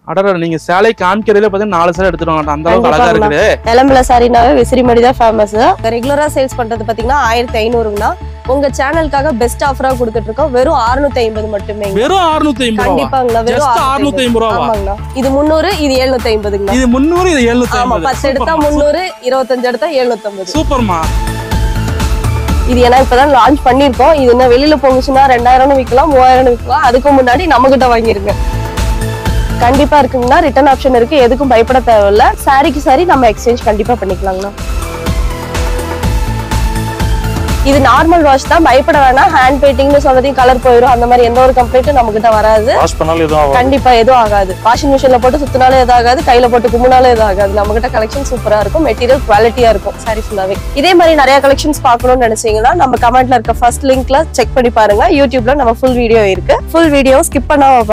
அடடா நீங்க சேலை காமிக்கிறதுல பாத்தீங்கன்னா 4 சேலை எடுத்துட்டு வாங்க அந்த அளவுக்கு அழகா இருக்குது. எலம்பல சாரினாவே விசிறிமடி தான் ஃபேமஸ். ரெகுலரா சேல்ஸ் பண்றது பாத்தீங்கன்னா 1500ங்கண்ணா. உங்க சேனலுக்காக பெஸ்ட் ஆஃபரா கொடுத்துட்டு இருக்கோம். வெறும் 650 மட்டுமே. வெறும் 650. கண்டிப்பாங்கண்ணா. வெறும் 650 ரூபாய். ஆமாங்கண்ணா. இது 300, இது 750ங்கண்ணா. இது 300, இது 750. ஆமா 10 எடுத்தா 300, 25 எடுத்தா 750. சூப்பர்மா. இது ஏன்னா இப்பதான் லான்ச் பண்ணிருக்கோம். இது என்ன வெளியில போகுச்சுன்னா 2000 விற்கலாம், 3000 விற்கலாம். அதுக்கு முன்னாடி நம்ம கிட்ட வாங்கிருங்க. கண்டிப்பா இருக்குங்கன்னா ரிட்டர்ன் ஆப்ஷன் இருக்கு. எதுக்கும் பயப்பட தேவையில்ல. சாரிக்கு சாரி நம்ம எக்ஸ்சேஞ்ச் கண்டிப்பா பண்ணிக்கலாங்கண்ணா. இது நார்மல் வாஷ் தான், பயப்பட வேணாம். ஹேண்ட் பெயிண்டிங்னு சொல்றதையும் கலர் போயிடும், அந்த மாதிரி எந்த ஒரு கம்ப்ளைண்ட்டும் நம்ம கிட்ட வராது. வாஷ் பண்ணாலும் எதுவும் ஆகாது. கண்டிப்பா எதுவும் ஆகாது. வாஷிங் மிஷின்ல போட்டு சுத்தினாலும் எதுவும் ஆகாது, கையில போட்டு கும்பினாலும் எதுவும் ஆகாது. நம்ம கிட்ட கலெக்ஷன் சூப்பரா இருக்கும். மெட்டீரியல் குவாலிட்டியா இருக்கும் சாரி ஃபுல்லாவே. இதே மாதிரி நிறைய கலெக்ஷன்ஸ் பார்க்கணும்னு நினைச்சீங்கன்னா நம்ம கமெண்ட்ல இருக்க ஃபர்ஸ்ட் லிங்க்ல செக் பண்ணி பாருங்க. யூடியூப்ல நம்ம ஃபுல் வீடியோ இருக்கு. ஃபுல் வீடியோ ஸ்கிப் பண்ணாம